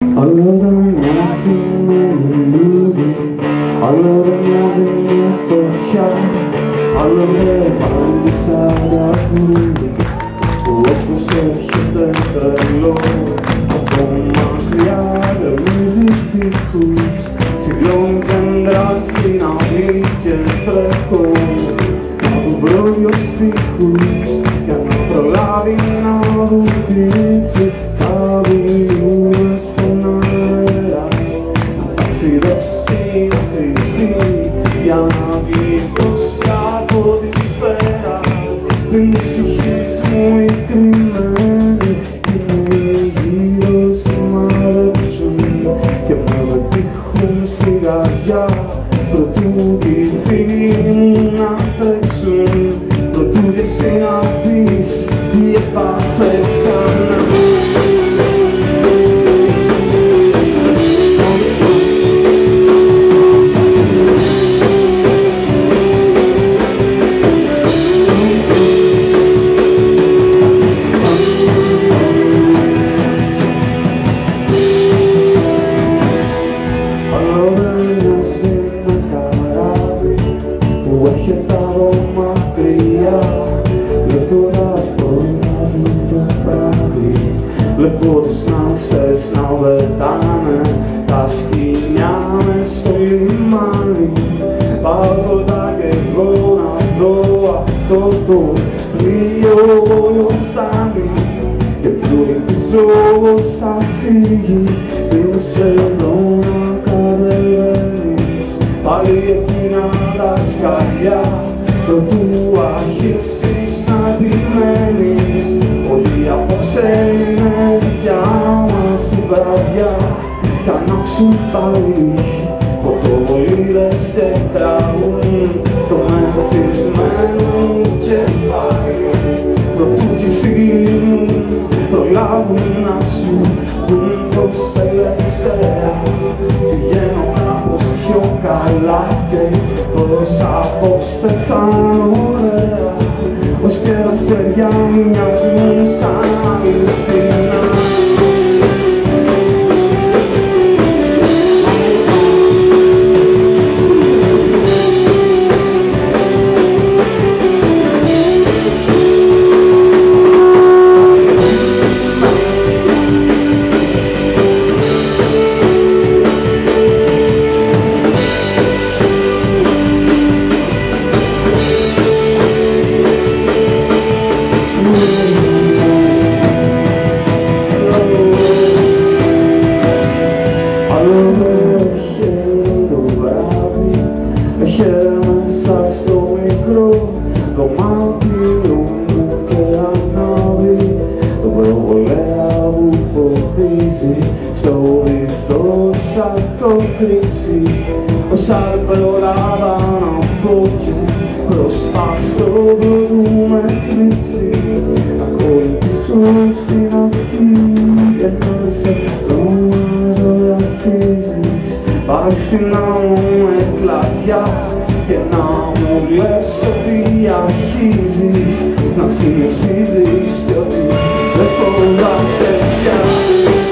Όλο δεν μοιάζει με λουλούδι, όλο δεν μοιάζει με φωτιά, όλο δεν πάλι σαν τραγούδι που όπως έρχεται τρελό από μακριά γεμίζει τείχους, ξυλώνει δέντρα στην αυλή και τρέχω από βρω στίχους για να προλάβει να βουτήξει θα βουλούμε στον αέρα να ταξιδέψει χρηστή για να γλιτώσει από τη σφαίρα. Είναι οι ψυχής μου οι κρυμμένοι είναι γύρω σημαδέψουν και με πετύχουν στη καρδιά προτού τη φίλη μου να τρέξουν, προτού και εσύ να πεις τι έπαθες ξανά. Έρχεται από μακριά, βλέπω τα φώτα του το βράδυ, βλέπω τους ναύσες να πετάνε τα σκοινιά μες στο λιμάνι. Πάω κοντά κι εγώ να δω αυτό το πλοίο όλο φτάνει και πιο ελπίζω πως θα φύγει πριν σε δω να κατεβαίνεις πάλι εκείνα τα σκαλιά προτού αρχίσεις να επιμένεις ότι απόψε είναι δικιά μας η βραδιά κι ανάψουν πάλι φωτοβολίδες και κραγούν στο μεθυσμένο κεφάλι προτού κι οι φίλοι μου προλάβουν να σου πουν πως τελευταία πηγαίνω κάπως πιο καλά και πως απόψε θα είναι ωραία ως και τα αστέρια μοιάζουν σαν αληθινά. Μέσα στο μικρό δωμάτιο μου και ανάβει το προβολέα που φωτίζει στο βυθό σαν το κρίσι όσα δεν προλάβα να πω και προσπαθώ προτού με κρύψει να κολυμπήσω στην αυτή και να σε δω να ζωγραφίζεις πάλι στην άμμο με κλαδιά και να μου λες ότι αρχίζεις να συνεχίζεις κι ότι δεν φοβάσαι πια.